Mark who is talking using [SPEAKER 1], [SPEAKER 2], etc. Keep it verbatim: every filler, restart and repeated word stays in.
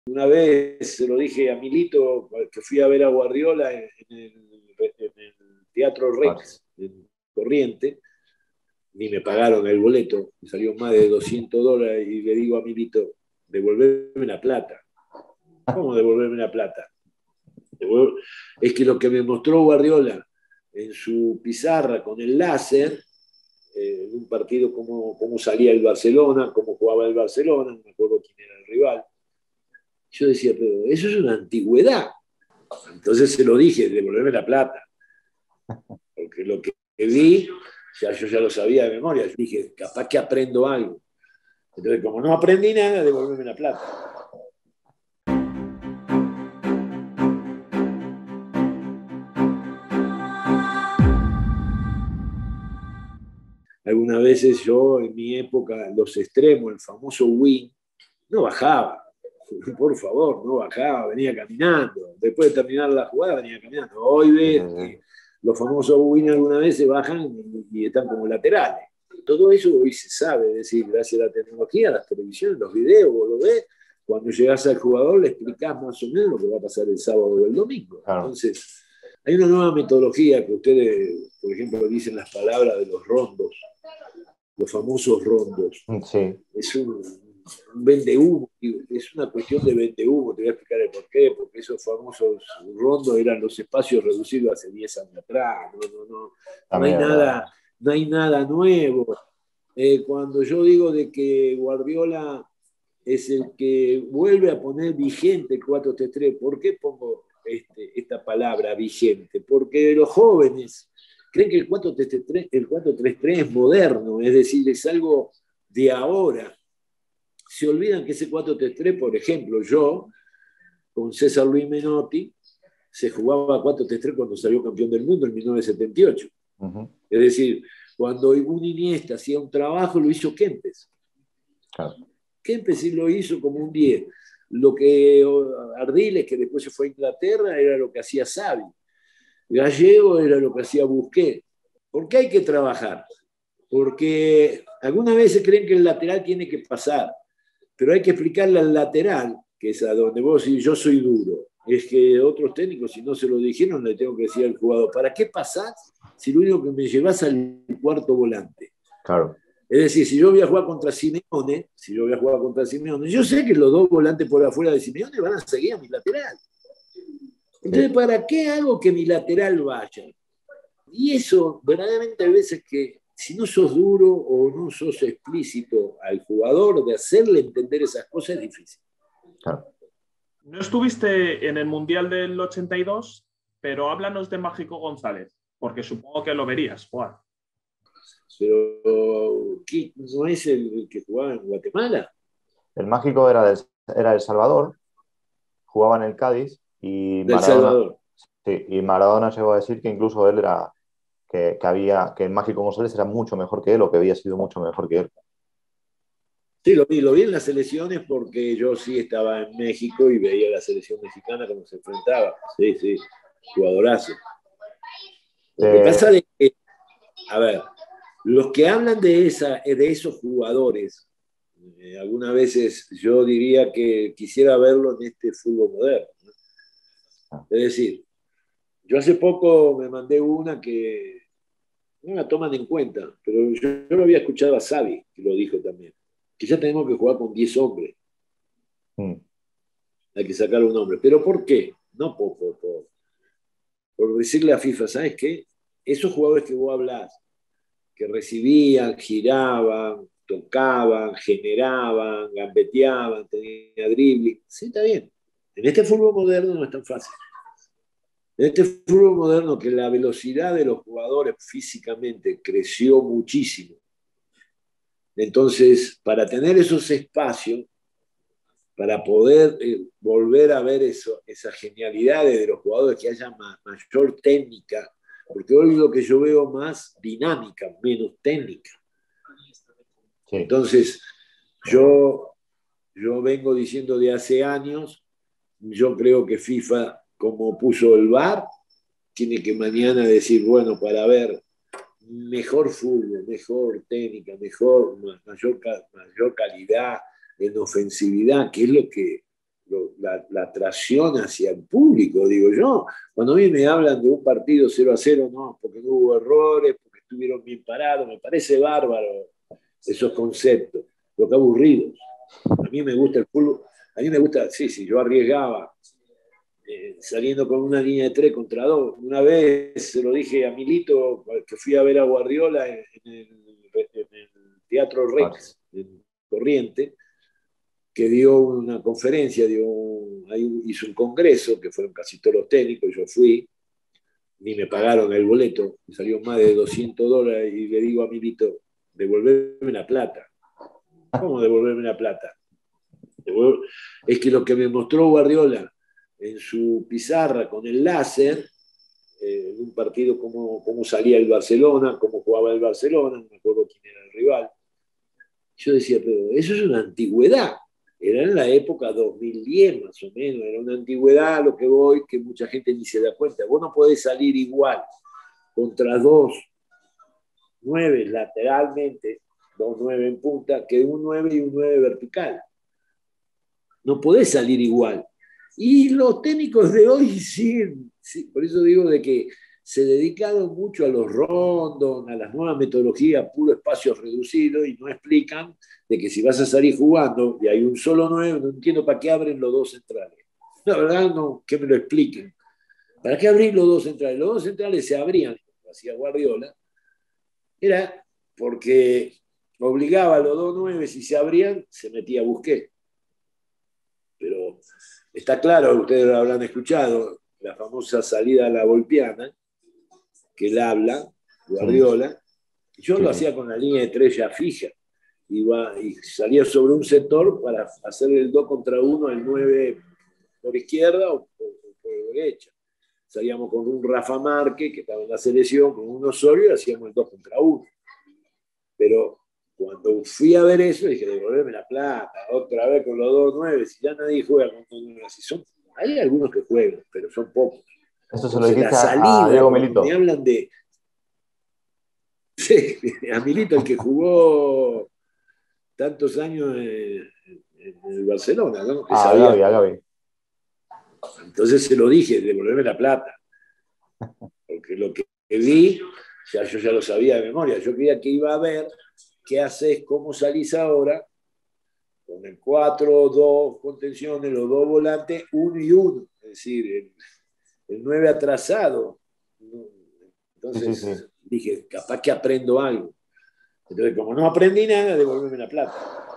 [SPEAKER 1] Una vez se lo dije a Milito, que fui a ver a Guardiola en, en, el, en el Teatro Rex, en Corriente, ni me pagaron el boleto, me salió más de doscientos dólares y le digo a Milito, devolverme la plata. ¿Cómo devolverme la plata? Es que lo que me mostró Guardiola en su pizarra con el láser, eh, en un partido, cómo, cómo salía el Barcelona, cómo jugaba el Barcelona, no me acuerdo quién era el rival. Yo decía, pero eso es una antigüedad. Entonces se lo dije, devolverme la plata. Porque lo que vi, ya, yo ya lo sabía de memoria. Yo dije, capaz que aprendo algo. Entonces, como no aprendí nada, devolverme la plata. Algunas veces yo, en mi época, los extremos, el famoso wing, no bajaba. Por favor, no bajaba, venía caminando. Después de terminar la jugada, venía caminando. Hoy ves que los famosos wing algunas veces bajan y, y están como laterales. Todo eso hoy se sabe, es decir, gracias a la tecnología, las televisiones, los videos, vos lo ves. Cuando llegás al jugador, le explicás más o menos lo que va a pasar el sábado o el domingo. Claro. Entonces, hay una nueva metodología que ustedes, por ejemplo, dicen las palabras de los rondos, los famosos rondos.
[SPEAKER 2] Sí.
[SPEAKER 1] Es un, un vendehumo, es una cuestión de vendehumo, te voy a explicar el porqué, porque esos famosos rondos eran los espacios reducidos hace diez años atrás, no, no, no, no, hay, nada, no hay nada nuevo. Eh, cuando yo digo de que Guardiola es el que vuelve a poner vigente el cuatro tres tres, ¿por qué pongo este, esta palabra vigente? Porque los jóvenes creen que el cuatro tres tres, el cuatro tres tres es moderno, es decir, es algo de ahora. Se olvidan que ese cuatro tres tres, por ejemplo, yo, con César Luis Menotti, se jugaba cuatro tres tres cuando salió campeón del mundo en mil novecientos setenta y ocho. Uh-huh. Es decir, cuando un Iniesta hacía un trabajo, lo hizo Kempes. Claro. Kempes lo hizo como un diez. Lo que Ardiles, que después se fue a Inglaterra, era lo que hacía Xavi. Gallego era lo que hacía Busquets. ¿Por qué hay que trabajar? Porque algunas veces creen que el lateral tiene que pasar, pero hay que explicarle al lateral, que es a donde vos decís, yo soy duro. Es que otros técnicos, si no se lo dijeron, le tengo que decir al jugador, ¿para qué pasás si lo único que me llevas al cuarto volante?
[SPEAKER 2] Claro.
[SPEAKER 1] Es decir, si yo voy a jugar contra Simeone, si yo voy a jugar contra Simeone, yo sé que los dos volantes por afuera de Simeone van a seguir a mi lateral. Entonces, ¿para qué hago que mi lateral vaya? Y eso, verdaderamente, hay veces que si no sos duro o no sos explícito al jugador de hacerle entender esas cosas, es difícil.
[SPEAKER 2] Claro.
[SPEAKER 3] No estuviste en el Mundial del ochenta y dos, pero háblanos de Mágico González, porque supongo que lo verías jugar.
[SPEAKER 1] Pero, ¿qué? ¿No es el que jugaba en Guatemala?
[SPEAKER 2] El Mágico era de, era El Salvador, jugaba en el Cádiz y
[SPEAKER 1] Del
[SPEAKER 2] Maradona,
[SPEAKER 1] Salvador.
[SPEAKER 2] Sí, y Maradona llegó a decir que incluso él era, que, que había, que el Mágico González era mucho mejor que él o que había sido mucho mejor que él.
[SPEAKER 1] Sí, lo vi, lo vi en las selecciones porque yo sí estaba en México y veía a la selección mexicana cómo se enfrentaba. Sí, sí, jugadorazo. Lo
[SPEAKER 2] Eh,
[SPEAKER 1] que pasa es que, a ver, los que hablan de, esa, de esos jugadores, eh, algunas veces yo diría que quisiera verlo en este fútbol moderno, ¿no? Es decir, yo hace poco me mandé una que no la toman en cuenta, pero yo, yo lo había escuchado a Xavi, que lo dijo también, que ya tenemos que jugar con diez hombres.
[SPEAKER 2] Mm.
[SPEAKER 1] Hay que sacar un hombre. ¿Pero por qué? No por, por, por, por decirle a FIFA, ¿sabes qué? Esos jugadores que vos hablás, que recibían, giraban, tocaban, generaban, gambeteaban, tenían dribbling. Sí, está bien. En este fútbol moderno no es tan fácil. En este fútbol moderno que la velocidad de los jugadores físicamente creció muchísimo. Entonces, para tener esos espacios, para poder eh, volver a ver eso, esas genialidades de los jugadores, que haya ma- mayor técnica, porque hoy lo que yo veo más dinámica, menos técnica. Sí. Entonces, yo, yo vengo diciendo de hace años, yo creo que FIFA, como puso el V A R, tiene que mañana decir, bueno, para ver mejor fútbol, mejor técnica, mejor, mayor, mayor calidad en ofensividad, que es lo que, lo, la, la atracción hacia el público, digo yo. Cuando a mí me hablan de un partido cero a cero, no, porque no hubo errores, porque estuvieron bien parados, me parece bárbaro esos conceptos, lo que aburridos. A mí me gusta el fútbol, a mí me gusta, sí, sí, yo arriesgaba eh, saliendo con una línea de tres contra dos. Una vez se lo dije a Milito, que fui a ver a Guardiola en, en, el, en el Teatro Rex, en Corriente, que dio una conferencia, dio un, hizo un congreso, que fueron casi todos los técnicos, yo fui, ni me pagaron el boleto, me salió más de doscientos dólares, y le digo a Milito, devolverme la plata. ¿Cómo devolverme la plata? Es que lo que me mostró Guardiola en su pizarra con el láser, eh, en un partido, cómo, cómo salía el Barcelona, cómo jugaba el Barcelona, no me acuerdo quién era el rival. Yo decía, pero eso es una antigüedad. Era en la época dos mil diez más o menos, era una antigüedad a lo que voy, que mucha gente ni se da cuenta. Vos no podés salir igual contra dos nueve lateralmente, dos nueve en punta, que un nueve y un nueve vertical. No podés salir igual. Y los técnicos de hoy siguen, sí, por eso digo de que se dedicaron mucho a los rondos, a las nuevas metodologías, puro espacio reducido, y no explican de que si vas a salir jugando y hay un solo nueve, no entiendo para qué abren los dos centrales. La verdad, no, que me lo expliquen. ¿Para qué abrir los dos centrales? Los dos centrales se abrían, como hacía Guardiola, era porque obligaba a los dos nueve, si se abrían, se metía Busquets. Pero está claro, ustedes lo habrán escuchado, la famosa salida a la Volpiana, que él habla, Guardiola. Yo sí. Lo hacía con la línea de tres ya fija. Iba, y salía sobre un sector para hacer el dos contra uno, el nueve por izquierda o por, por derecha. Salíamos con un Rafa Márquez, que estaba en la selección, con un Osorio, y hacíamos el dos contra uno. Pero cuando fui a ver eso, dije, devolverme la plata, otra vez con los dos nueve, si ya nadie juega con dos nueve. Si son, hay algunos que juegan, pero son pocos.
[SPEAKER 2] Eso se lo dijiste a Diego Milito.
[SPEAKER 1] Me hablan de... Sí, a Milito, el que jugó tantos años en, en el Barcelona, ¿no? Que
[SPEAKER 2] ah,
[SPEAKER 1] sabía.
[SPEAKER 2] Gaby, a Gaby.
[SPEAKER 1] Entonces se lo dije, devolverme la plata. Porque lo que vi, ya, yo ya lo sabía de memoria. Yo creía que iba a ver qué haces, cómo salís ahora, con el cuatro, dos contenciones, los dos volantes, uno y uno. Es decir, el, el nueve atrasado. Entonces sí, sí, sí. Dije, capaz que aprendo algo. Entonces, como no aprendí nada, devolverme la plata.